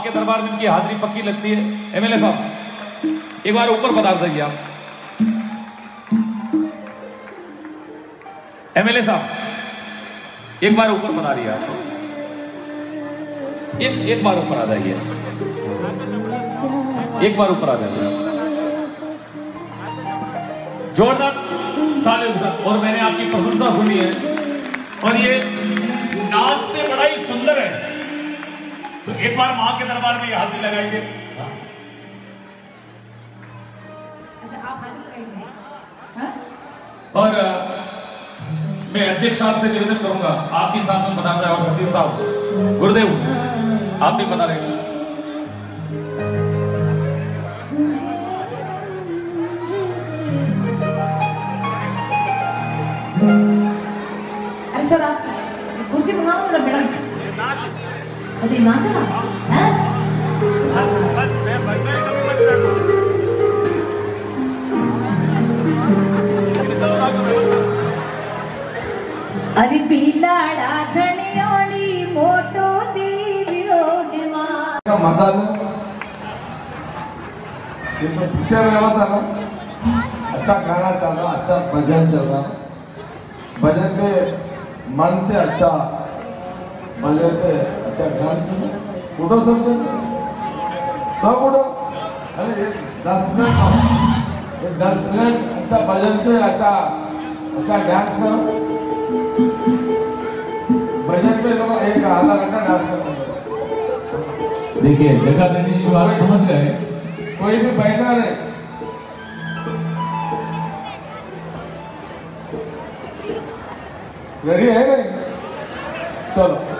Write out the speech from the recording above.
के दरबार में इनकी हाजिरी पक्की लगती है। एमएलए साहब एक बार ऊपर पधार जाइए आप। एमएलए साहब एक बार ऊपर पधारिए आप। एक बार ऊपर आ जाइए, एक बार ऊपर आ जाइए। जोरदार तालियों के साथ। और मैंने आपकी प्रशंसा सुनी है और ये नाच से बड़ा ही सुंदर है, तो एक बार मां के दरबार में हाजिरी लगाएंगे। अच्छा आप हाजिर लगाएंगे। और मैं अध्यक्ष साहब से निवेदन करूंगा आप भी साथ में बता रहे और सचिव साहब गुरुदेव आप भी बता रहे। अरे सर आप कुर्सी मंगाओ ना मैडम। अच्छा ये नाच रहा है? अरे पीलाड़ा धनियोनी मोटो दीविरो हेमा का मजा ना ये तो पिक्चर में होता ना, अच्छा गाना चल रहा, अच्छा भजन चल रहा, भजन में मन से अच्छा, भजन से अच्छा डांस करना। उठो सब उठो। अरे ये 10 मिनट अच्छा भजन पे अच्छा डांस करो। भजन पे लोग एक आधा घंटा डांस करते। देखिए जगह देने की बात समझ गए। कोई भी बैठा रहे। रेडी है नहीं? चलो।